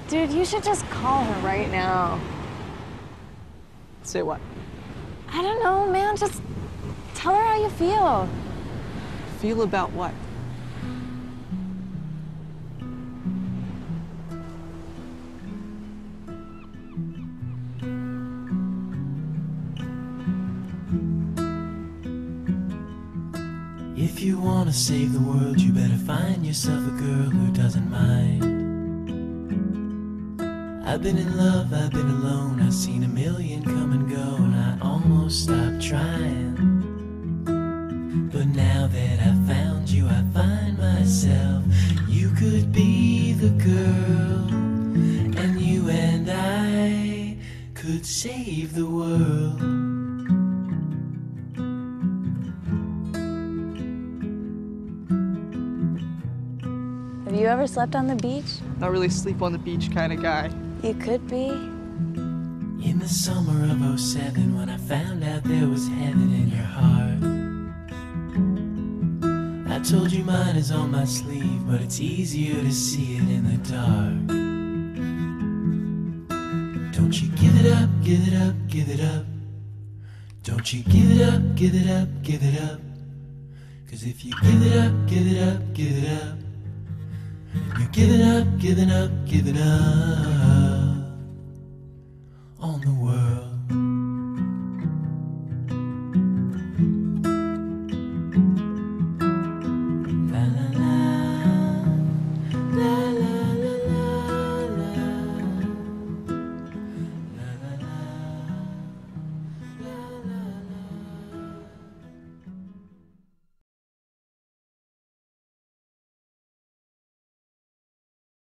Dude, you should just call her right now. Say what? I don't know, man. Just tell her how you feel. Feel about what? If you wanna save the world, you better find yourself a girl who doesn't mind. I've been in love, I've been alone, I've seen a million come and go, and I almost stopped trying. But now that I found you, I find myself, you could be the girl, and you and I could save the world. Have you ever slept on the beach? Not really sleep on the beach kind of guy. You could be. In the summer of '07, when I found out there was heaven in your heart, I told you mine is on my sleeve, but it's easier to see it in the dark. Don't you give it up, give it up, give it up. Don't you give it up, give it up, give it up. 'Cause if you give it up, give it up, give it up, you're giving up, giving up, giving up on the world.